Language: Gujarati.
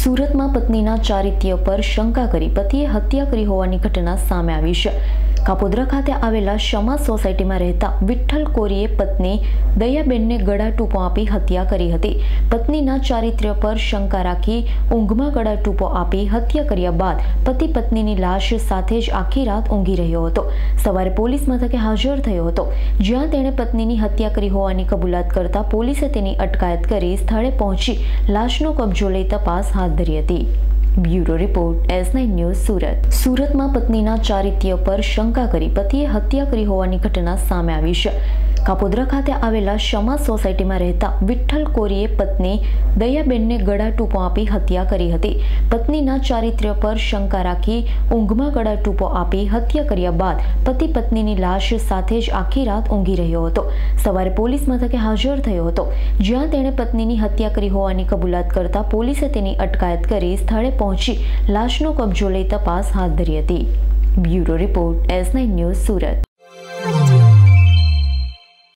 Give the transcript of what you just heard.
સુરતમાં પત્નીના ચારિત્ર્ય પર શંકા કરી પતિએ હત્યા કરી હોવાની ઘટના સામે આવી છે। કાપોદ્રા ખાતે આવેલા શમા સોસાયટીમાં રહેતા વિઠ્ઠલ કોરીએ પત્ની દયાબેનને ગળા ટૂંપો આપી હત્યા કરી હતી। પત્નીના ચારિત્ર્ય પર શંકા રાખી ઊંઘમાં ગળા ટૂંપો આપી હત્યા કર્યા બાદ પતિ પત્નીની લાશ સાથે જ આખી રાત ઊંઘી રહ્યો હતો। સવારે પોલીસ મથકે હાજર થયો હતો, જ્યાં તેણે પત્નીની હત્યા કરી હોવાની કબૂલાત કરતા પોલીસે તેની અટકાયત કરી સ્થળે પહોંચી લાશનો કબજો લઈ તપાસ હાથ ધરી હતી। Bureau report S9 news Surat. સુરતમાં પત્નીના ચારિત્ર્ય પર શંકા કરી પતિએ હત્યા કરી હોવાની ઘટના સામે આવી છે। કાપોદ્રા ખાતે આવેલા શમા સોસાયટીમાં રહેતા વિઠ્ઠલ કોરીએ પત્ની દયાબેનને ગળા ટૂંપો આપી હત્યા કરી હતી। પત્નીના ચારિત્ર્ય પર શંકા રાખી ઊંઘમાં ગળા ટૂંપો આપી હત્યા કર્યા બાદ પતિ પત્નીની લાશ સાથે જ આખી રાત ઊંઘી રહ્યો હતો। સવારે પોલીસ મથકે હાજર થયો હતો, જ્યાં તેણે પત્નીની હત્યા કરી હોવાની કબૂલાત કરતા પોલીસે તેની અટકાયત કરી સ્થળે પહોંચી લાશનો કબજો લઈ તપાસ હાથ ધરી હતી। Bureau report S9 news Surat.